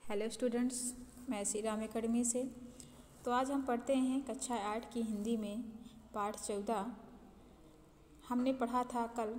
Hello students, मैं Shri Ram academy से। तो आज हम पढ़ते हैं कक्षा 8 की हिंदी में पाठ 14। हमने पढ़ा था कल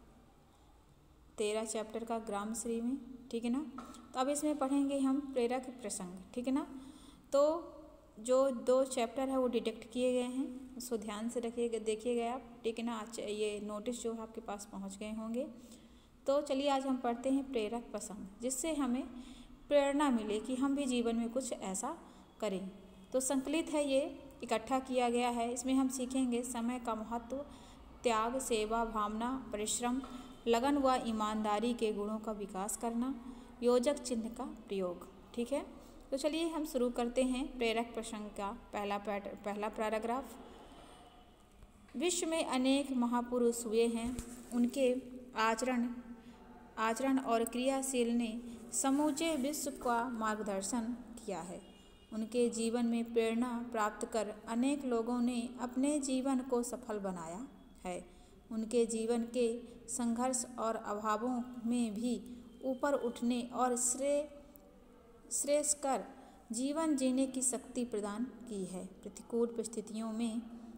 13 चैप्टर का ग्रामश्री में, ठीक है ना। तो अब इसमें पढ़ेंगे हम प्रेरक प्रसंग, ठीक है ना। तो जो 2 चैप्टर है वो डिटेक्ट किए गए हैं, उसको ध्यान से देखिएगा आप, ठीक है ना। आज ये नोटिस जो है आपके पास पहुंच गए होंगे। तो चलिए आज हम पढ़ते हैं प्रेरक प्रसंग, जिससे हमें प्रेरणा मिले कि हम भी जीवन में कुछ ऐसा करें। तो संकलित है, ये इकट्ठा किया गया है। इसमें हम सीखेंगे समय का महत्व, त्याग, सेवा भावना, परिश्रम, लगन व ईमानदारी के गुणों का विकास करना, योजक चिन्ह का प्रयोग, ठीक है। तो चलिए हम शुरू करते हैं प्रेरक प्रसंग का पहला पैराग्राफ। विश्व में अनेक महापुरुष हुए हैं, उनके आचरण और क्रियाशील ने समूचे विश्व का मार्गदर्शन किया है। उनके जीवन में प्रेरणा प्राप्त कर अनेक लोगों ने अपने जीवन को सफल बनाया है। उनके जीवन के संघर्ष और अभावों में भी ऊपर उठने और श्रेष्ठकर जीवन जीने की शक्ति प्रदान की है। प्रतिकूल परिस्थितियों में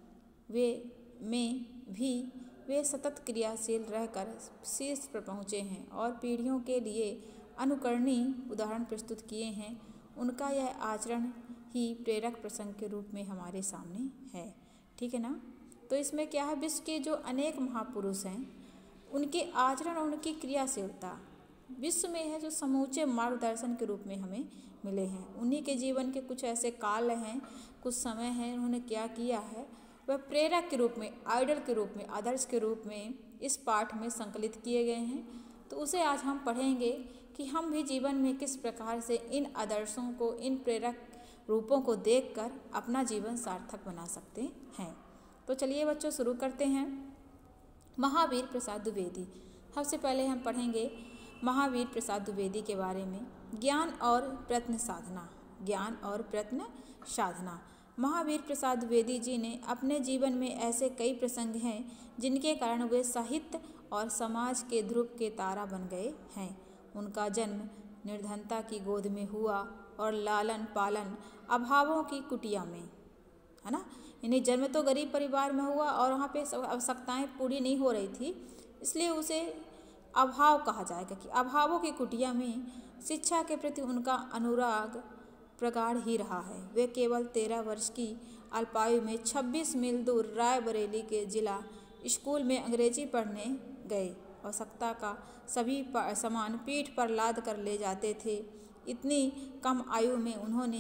भी वे सतत क्रियाशील रहकर शीर्ष पर पहुँचे हैं और पीढ़ियों के लिए अनुकरणीय उदाहरण प्रस्तुत किए हैं। उनका यह आचरण ही प्रेरक प्रसंग के रूप में हमारे सामने है, ठीक है ना। तो इसमें क्या है, विश्व के जो अनेक महापुरुष हैं उनके आचरण और उनकी क्रियाशीलता विश्व में है, जो समूचे मार्गदर्शन के रूप में हमें मिले हैं। उन्हीं के जीवन के कुछ ऐसे काल हैं, कुछ समय हैं, उन्होंने क्या किया है वह प्रेरक के रूप में, आइडल के रूप में, आदर्श के रूप में इस पाठ में संकलित किए गए हैं। तो उसे आज हम पढ़ेंगे कि हम भी जीवन में किस प्रकार से इन आदर्शों को, इन प्रेरक रूपों को देखकर अपना जीवन सार्थक बना सकते हैं। तो चलिए बच्चों शुरू करते हैं। महावीर प्रसाद द्विवेदी। सबसे पहले हम पढ़ेंगे महावीर प्रसाद द्विवेदी के बारे में। ज्ञान और प्रयत्न साधना। महावीर प्रसाद द्विवेदी जी ने अपने जीवन में ऐसे कई प्रसंग हैं जिनके कारण वे साहित्य और समाज के ध्रुव के तारा बन गए हैं। उनका जन्म निर्धनता की गोद में हुआ और लालन पालन अभावों की कुटिया में, है ना। यानी जन्म तो गरीब परिवार में हुआ और वहाँ पे आवश्यकताएं पूरी नहीं हो रही थी, इसलिए उसे अभाव कहा जाएगा कि अभावों की कुटिया में शिक्षा के प्रति उनका अनुराग प्रगाढ़ ही रहा है। वे केवल 13 वर्ष की अल्पायु में 26 मील दूर रायबरेली के जिला स्कूल में अंग्रेजी पढ़ने गए। आवश्यकता का सभी सामान पीठ पर लाद कर ले जाते थे। इतनी कम आयु में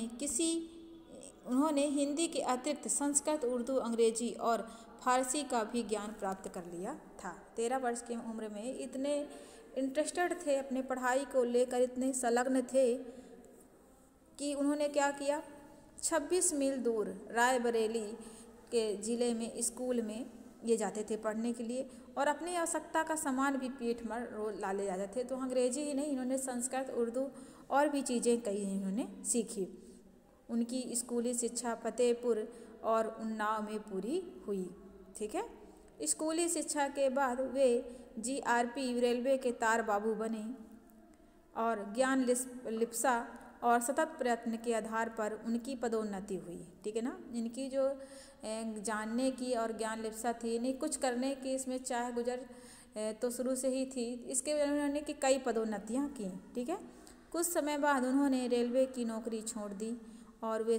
उन्होंने हिंदी के अतिरिक्त संस्कृत, उर्दू, अंग्रेजी और फारसी का भी ज्ञान प्राप्त कर लिया था। 13 वर्ष की उम्र में इतने इंटरेस्टेड थे, अपने पढ़ाई को लेकर इतने संलग्न थे कि उन्होंने क्या किया, 26 मील दूर रायबरेली के ज़िले में स्कूल में ये जाते थे पढ़ने के लिए, और अपनी आवश्यकता का सामान भी पीठ पर रोज ला ले जाते थे। तो अंग्रेजी ही नहीं, इन्होंने संस्कृत, उर्दू और भी चीज़ें कई इन्होंने सीखी। उनकी स्कूली शिक्षा फतेहपुर और उन्नाव में पूरी हुई, ठीक है। स्कूली शिक्षा के बाद वे GRP रेलवे के तार बाबू बने और ज्ञान लिप्सा और सतत प्रयत्न के आधार पर उनकी पदोन्नति हुई, ठीक है ना। इनकी जो जानने की और ज्ञान लिप्सा थी, नहीं कुछ करने की इसमें चाह गुजर तो शुरू से ही थी। इसके वजह उन्होंने की कई पदोन्नतियाँ की, ठीक है। कुछ समय बाद उन्होंने रेलवे की नौकरी छोड़ दी और वे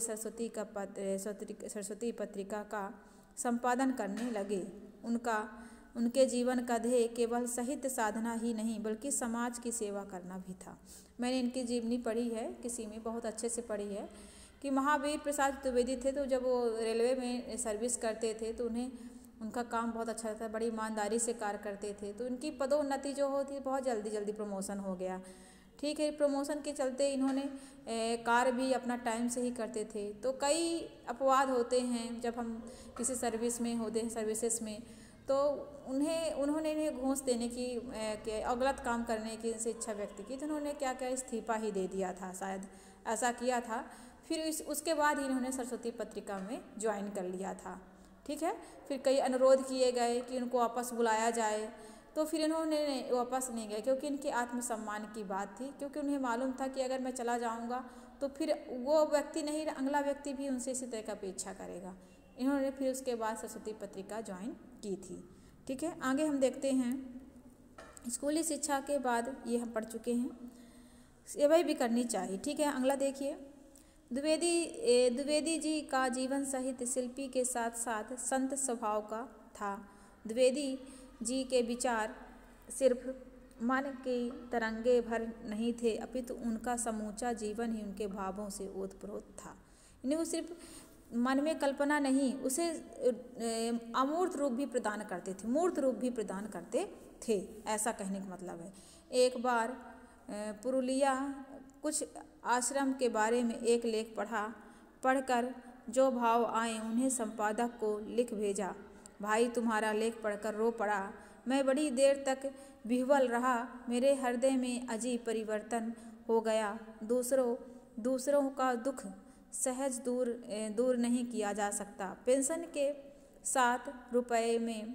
सरस्वती पत्रिका का संपादन करने लगे। उनके जीवन का ध्येय केवल साहित्य साधना ही नहीं बल्कि समाज की सेवा करना भी था। मैंने इनकी जीवनी पढ़ी है, किसी में बहुत अच्छे से पढ़ी है कि महावीर प्रसाद द्विवेदी थे, तो जब वो रेलवे में सर्विस करते थे तो उनका काम बहुत अच्छा था, बड़ी ईमानदारी से कार्य करते थे। तो उनकी पदोन्नति जो होती बहुत जल्दी प्रमोशन हो गया, ठीक है। प्रमोशन के चलते इन्होंने कार्य भी अपना टाइम से ही करते थे। तो कई अपवाद होते हैं जब हम किसी सर्विस में होते हैं, सर्विसेज में, तो उन्होंने इन्हें घूस देने की और गलत काम करने की इच्छा व्यक्त की, तो उन्होंने क्या इस्तीफा ही दे दिया था, शायद ऐसा किया था। फिर उसके बाद ही इन्होंने सरस्वती पत्रिका में ज्वाइन कर लिया था, ठीक है। फिर कई अनुरोध किए गए कि उनको वापस बुलाया जाए, तो फिर इन्होंने वापस नहीं गए, क्योंकि इनके आत्मसम्मान की बात थी, क्योंकि उन्हें मालूम था कि अगर मैं चला जाऊंगा तो फिर वो व्यक्ति नहीं, अगला व्यक्ति भी उनसे इसी तरह का अपेक्षा करेगा। इन्होंने फिर उसके बाद सरस्वती पत्रिका ज्वाइन की थी। ठीक है, आगे हम देखते हैं। स्कूली शिक्षा के बाद ये हम पढ़ चुके हैं, सेवा भी करनी चाहिए। ठीक है, अगला देखिए। द्विवेदी जी का जीवन साहित्य शिल्पी के साथ साथ संत स्वभाव का था। द्विवेदी जी के विचार सिर्फ मन के तरंगे भर नहीं थे, अपितु उनका समूचा जीवन ही उनके भावों से ओतप्रोत था। यानी वो सिर्फ मन में कल्पना नहीं, उसे अमूर्त रूप भी प्रदान करते थे, मूर्त रूप भी प्रदान करते थे, ऐसा कहने का मतलब है। एक बार पुरुलिया कुछ आश्रम के बारे में एक लेख पढ़कर जो भाव आए उन्हें संपादक को लिख भेजा। भाई तुम्हारा लेख पढ़कर रो पड़ा। मैं बड़ी देर तक विह्वल रहा, मेरे हृदय में अजीब परिवर्तन हो गया। दूसरों का दुख सहज दूर नहीं किया जा सकता। पेंशन के 7 रुपये में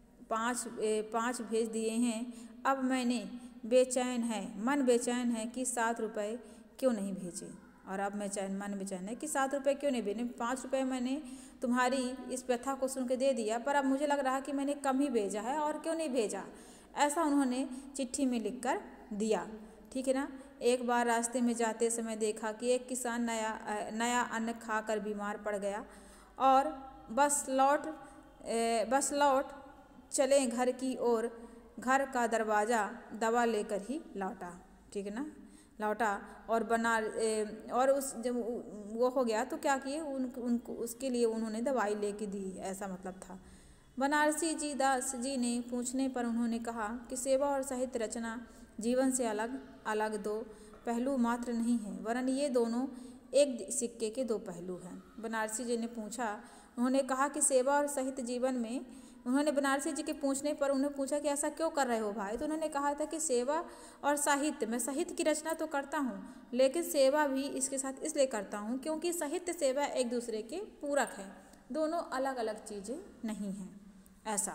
5 भेज दिए हैं। अब मैंने मन बेचैन है कि 7 रुपये क्यों नहीं भेजे। और अब मन बेचैन है कि 7 रुपये क्यों नहीं भेजे। 5 रुपये मैंने तुम्हारी इस व्यथा को सुन के दे दिया, पर अब मुझे लग रहा कि मैंने कम ही भेजा है, और क्यों नहीं भेजा, ऐसा उन्होंने चिट्ठी में लिखकर दिया। ठीक है ना। एक बार रास्ते में जाते समय देखा कि एक किसान नया अन्न खाकर बीमार पड़ गया और बस लौट चले घर की ओर। घर का दरवाज़ा दवा लेकर ही लौटा। ठीक है ना, लौटा और उस जब वो हो गया तो क्या किए, उनको उसके लिए उन्होंने दवाई लेके दी, ऐसा मतलब था। बनारसी जी दास जी ने पूछने पर उन्होंने कहा कि सेवा और साहित्य रचना जीवन से अलग 2 पहलू मात्र नहीं है, वरन ये दोनों एक सिक्के के 2 पहलू हैं। बनारसी जी ने पूछा, उन्होंने कहा कि सेवा और साहित्य जीवन में, उन्होंने बनारसी जी के पूछने पर उन्हें पूछा कि ऐसा क्यों कर रहे हो भाई, तो उन्होंने कहा था कि सेवा और साहित्य, मैं साहित्य की रचना तो करता हूँ लेकिन सेवा भी इसके साथ इसलिए करता हूँ क्योंकि साहित्य सेवा एक दूसरे के पूरक है, दोनों अलग अलग चीज़ें नहीं हैं। ऐसा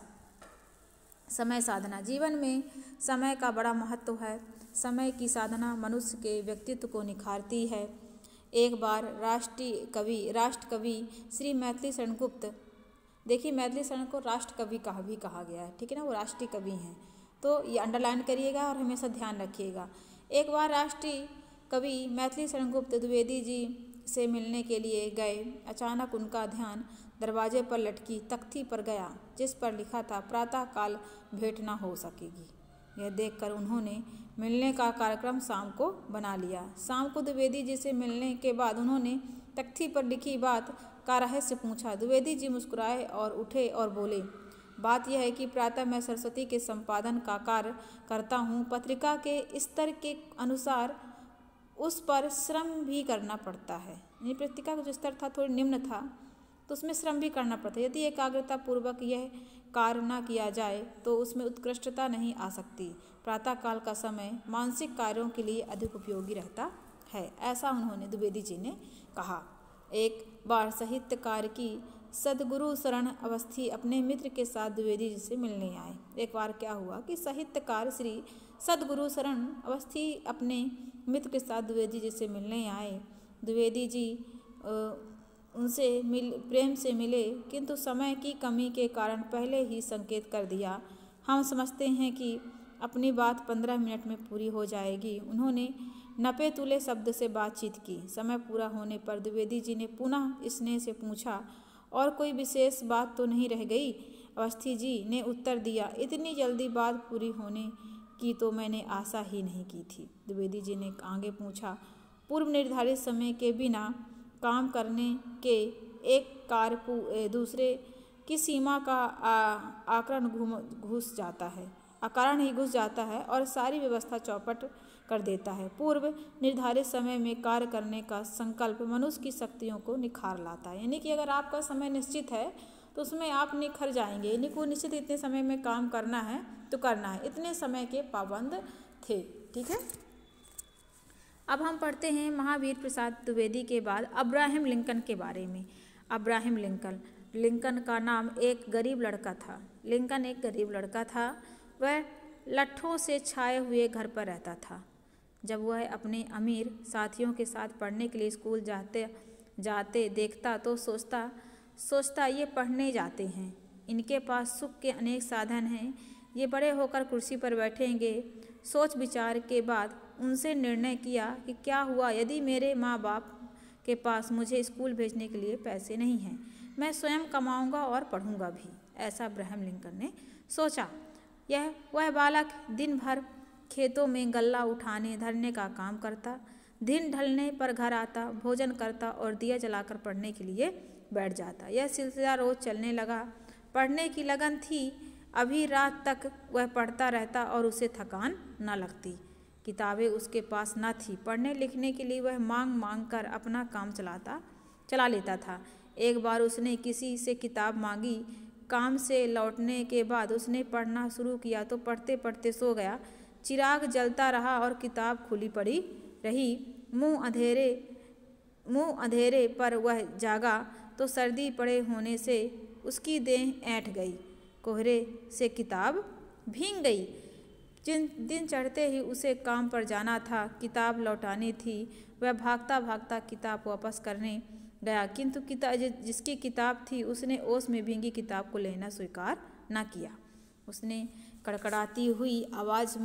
समय साधना, जीवन में समय का बड़ा महत्व है। समय की साधना मनुष्य के व्यक्तित्व को निखारती है। एक बार राष्ट्र कवि श्री मैथिली शरण गुप्त, देखिए मैथिली शरण को राष्ट्र कवि भी कहा गया है। ठीक है ना, वो राष्ट्रीय कवि हैं, तो ये अंडरलाइन करिएगा और हमेशा ध्यान रखिएगा। एक बार राष्ट्रीय कवि मैथिली शरण गुप्त द्विवेदी जी से मिलने के लिए गए। अचानक उनका ध्यान दरवाजे पर लटकी तख्ती पर गया जिस पर लिखा था, प्रातः काल भेंट न हो सकेगी। यह देखकर उन्होंने मिलने का कार्यक्रम शाम को बना लिया। शाम को द्विवेदी जी से मिलने के बाद उन्होंने तख्ती पर लिखी बात का रहस्य पूछा। द्विवेदी जी मुस्कुराए और उठे और बोले, बात यह है कि प्रातः मैं सरस्वती के संपादन का कार्य करता हूँ। पत्रिका के स्तर के अनुसार उस पर श्रम भी करना पड़ता है। यानी पत्रिका का जो स्तर था थोड़ी निम्न था, तो उसमें श्रम भी करना पड़ता है। यदि एकाग्रता पूर्वक यह कार्य न किया जाए तो उसमें उत्कृष्टता नहीं आ सकती। प्रातःकाल का समय मानसिक कार्यों के लिए अधिक उपयोगी रहता है, ऐसा उन्होंने द्विवेदी जी ने कहा। एक बार साहित्यकार की सदगुरु शरण अवस्थी अपने मित्र के साथ द्विवेदी जी से मिलने आए। एक बार क्या हुआ कि साहित्यकार श्री सदगुरु शरण अवस्थी अपने मित्र के साथ द्विवेदी जी से मिलने आए। द्विवेदी जी उनसे प्रेम से मिले, किंतु समय की कमी के कारण पहले ही संकेत कर दिया, हम समझते हैं कि अपनी बात 15 मिनट में पूरी हो जाएगी। उन्होंने नपे तुले शब्द से बातचीत की। समय पूरा होने पर द्विवेदी जी ने पुनः स्नेह से पूछा, और कोई विशेष बात तो नहीं रह गई? अवस्थी जी ने उत्तर दिया, इतनी जल्दी बात पूरी होने की तो मैंने आशा ही नहीं की थी। द्विवेदी जी ने आगे पूछा, पूर्व निर्धारित समय के बिना काम करने के एक कार्य दूसरे की सीमा का आकरण घुस जाता है और सारी व्यवस्था चौपट कर देता है। पूर्व निर्धारित समय में कार्य करने का संकल्प मनुष्य की शक्तियों को निखार लाता है। यानी कि अगर आपका समय निश्चित है तो उसमें आप निखर जाएंगे। यानी कि निश्चित इतने समय में काम करना है तो करना है, इतने समय के पाबंद थे। ठीक है, अब हम पढ़ते हैं महावीर प्रसाद द्विवेदी के बाद अब्राहम लिंकन के बारे में। अब्राहम लिंकन का नाम एक गरीब लड़का था। लिंकन एक गरीब लड़का था। वह लट्ठों से छाए हुए घर पर रहता था। जब वह अपने अमीर साथियों के साथ पढ़ने के लिए स्कूल जाते देखता तो सोचता ये पढ़ने जाते हैं, इनके पास सुख के अनेक साधन हैं, ये बड़े होकर कुर्सी पर बैठेंगे। सोच विचार के बाद उनसे निर्णय किया कि क्या हुआ यदि मेरे माँ बाप के पास मुझे स्कूल भेजने के लिए पैसे नहीं हैं, मैं स्वयं कमाऊंगा और पढ़ूंगा भी, ऐसा अब्राहम लिंकन ने सोचा। वह बालक दिन भर खेतों में गल्ला उठाने धरने का काम करता, दिन ढलने पर घर आता, भोजन करता और दिया जलाकर पढ़ने के लिए बैठ जाता। यह सिलसिला रोज चलने लगा। पढ़ने की लगन थी, अभी रात तक वह पढ़ता रहता और उसे थकान न लगती। किताबें उसके पास न थी, पढ़ने लिखने के लिए वह मांग कर अपना काम चला लेता था। एक बार उसने किसी से किताब मांगी। काम से लौटने के बाद उसने पढ़ना शुरू किया तो पढ़ते पढ़ते सो गया। चिराग जलता रहा और किताब खुली पड़ी रही। मुंह अंधेरे पर वह जागा तो सर्दी पड़े होने से उसकी देह ऐंठ गई, कोहरे से किताब भीग गई। दिन चढ़ते ही उसे काम पर जाना था, किताब लौटानी थी। वह भागता भागता किताब वापस करने गया, किंतु जिसकी किताब थी उसने ओस में भींगी किताब को लेना स्वीकार न किया। उसने कड़कड़ाती हुई आवाज़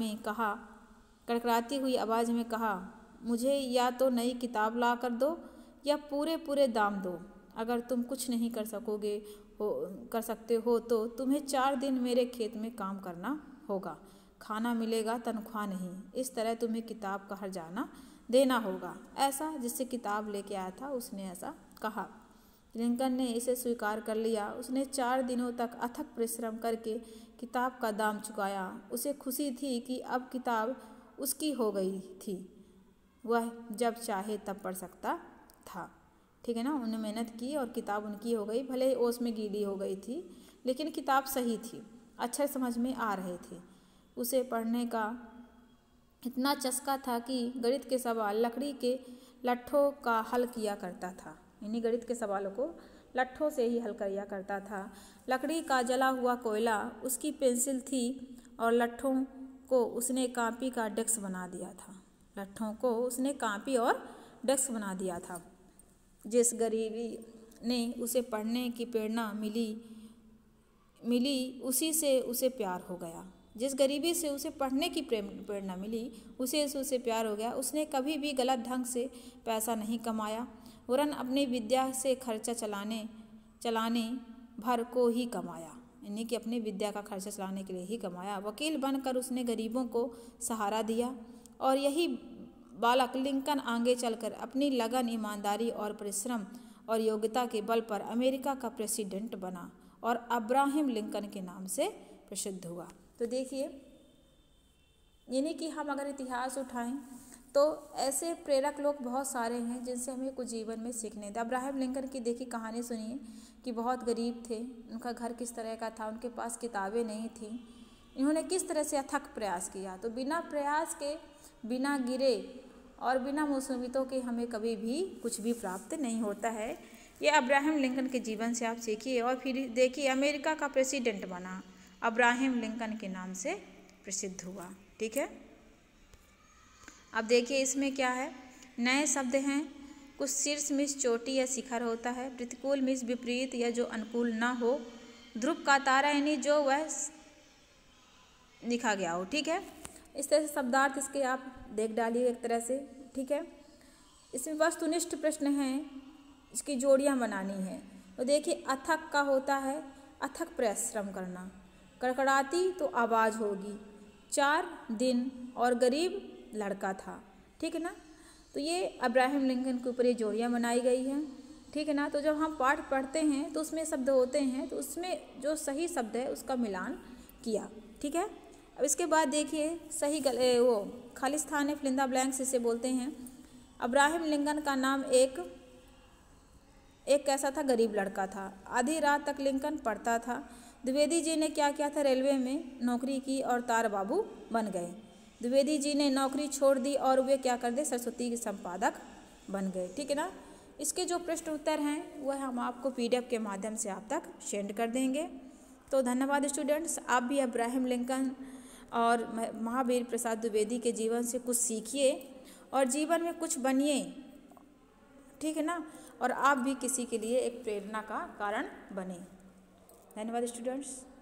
में कहा, मुझे या तो नई किताब ला कर दो या पूरे दाम दो। अगर तुम कुछ नहीं कर सकते हो तो तुम्हें 4 दिन मेरे खेत में काम करना होगा, खाना मिलेगा, तनख्वाह नहीं। इस तरह तुम्हें किताब का हर्जाना देना होगा। ऐसा जिससे किताब लेके आया था उसने ऐसा कहा। लिंकन ने इसे स्वीकार कर लिया। उसने 4 दिनों तक अथक परिश्रम करके किताब का दाम चुकाया। उसे खुशी थी कि अब किताब उसकी हो गई थी, वह जब चाहे तब पढ़ सकता था। ठीक है ना, उन्होंने मेहनत की और किताब उनकी हो गई, भले ओस में गीली हो गई थी लेकिन किताब सही थी, अक्षर समझ में आ रहे थे। उसे पढ़ने का इतना चस्का था कि गणित के सवाल लकड़ी के लट्ठों का हल किया करता था। इन्हीं गणित के सवालों को लट्ठों से ही हल किया करता था। लकड़ी का जला हुआ कोयला उसकी पेंसिल थी और लट्ठों को उसने कॉपी का डेस्क बना दिया था। जिस गरीबी ने उसे पढ़ने की प्रेरणा मिली उसी से उसे प्यार हो गया। जिस गरीबी से उसे पढ़ने की प्रेरणा मिली उसे प्यार हो गया। उसने कभी भी गलत ढंग से पैसा नहीं कमाया, वरन अपनी विद्या से खर्चा चलाने भर को ही कमाया, यानी कि अपनी विद्या का खर्चा चलाने के लिए ही कमाया। वकील बनकर उसने गरीबों को सहारा दिया और यही बालक लिंकन आगे चलकर अपनी लगन, ईमानदारी और परिश्रम और योग्यता के बल पर अमेरिका का प्रेसिडेंट बना और अब्राहम लिंकन के नाम से प्रसिद्ध हुआ। तो देखिए, यानी कि हम अगर इतिहास उठाएं तो ऐसे प्रेरक लोग बहुत सारे हैं जिनसे हमें कुछ जीवन में सीखने थे। अब्राहम लिंकन की देखिए कहानी सुनिए कि बहुत गरीब थे, उनका घर किस तरह का था, उनके पास किताबें नहीं थी, इन्होंने किस तरह से अथक प्रयास किया। तो बिना प्रयास के, बिना गिरे और बिना मुसीबतों के हमें कभी भी कुछ भी प्राप्त नहीं होता है। ये अब्राहम लिंकन के जीवन से आप सीखिए। और फिर देखिए, अमेरिका का प्रेसिडेंट बना, अब्राहम लिंकन के नाम से प्रसिद्ध हुआ। ठीक है, अब देखिए इसमें क्या है, नए शब्द हैं। कुछ शीर्ष मीन्स चोटी या शिखर होता है, प्रतिकूल मीन्स विपरीत या जो अनुकूल ना हो, ध्रुव का तारा यानी जो वह लिखा गया हो। ठीक है, इस तरह से शब्दार्थ इसके आप देख डालिए एक तरह से। ठीक है, इसमें वस्तुनिष्ठ प्रश्न हैं, इसकी जोड़ियां बनानी है। तो देखिए, अथक का होता है अथक परिश्रम करना, कड़कड़ाती तो आवाज़ होगी, 4 दिन और गरीब लड़का था। ठीक है ना, तो ये अब्राहम लिंकन के ऊपर ये जोड़ियाँ बनाई गई हैं। ठीक है ना, तो जब हम पाठ पढ़ते हैं तो उसमें शब्द होते हैं, तो उसमें जो सही शब्द है उसका मिलान किया। ठीक है, अब इसके बाद देखिए सही वो खाली स्थान है, फिल इन द ब्लैंक्स इसे बोलते हैं। अब्राहम लिंकन का नाम एक कैसा था, गरीब लड़का था। आधी रात तक लिंकन पढ़ता था। द्विवेदी जी ने क्या किया था, रेलवे में नौकरी की और तार बाबू बन गए। द्विवेदी जी ने नौकरी छोड़ दी और वे क्या कर दे, सरस्वती के संपादक बन गए। ठीक है ना, इसके जो प्रश्न उत्तर हैं वह हम आपको PDF के माध्यम से आप तक सेंड कर देंगे। तो धन्यवाद स्टूडेंट्स, आप भी अब्राहम लिंकन और महावीर प्रसाद द्विवेदी के जीवन से कुछ सीखिए और जीवन में कुछ बनिए, ठीक है ना, और आप भी किसी के लिए एक प्रेरणा का कारण बने। धन्यवाद स्टूडेंट्स।